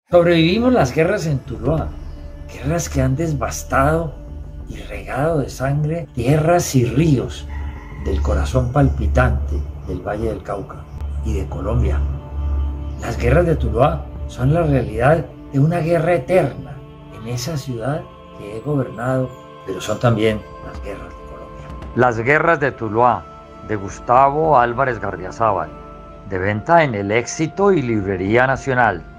Sobrevivimos las guerras en Tuluá, guerras que han devastado y regado de sangre tierras y ríos del corazón palpitante del Valle del Cauca y de Colombia. Las guerras de Tuluá son la realidad de una guerra eterna en esa ciudad que he gobernado, pero son también las guerras de Colombia. Las guerras de Tuluá, de Gustavo Álvarez Gardiazabal, de venta en El Éxito y Librería Nacional.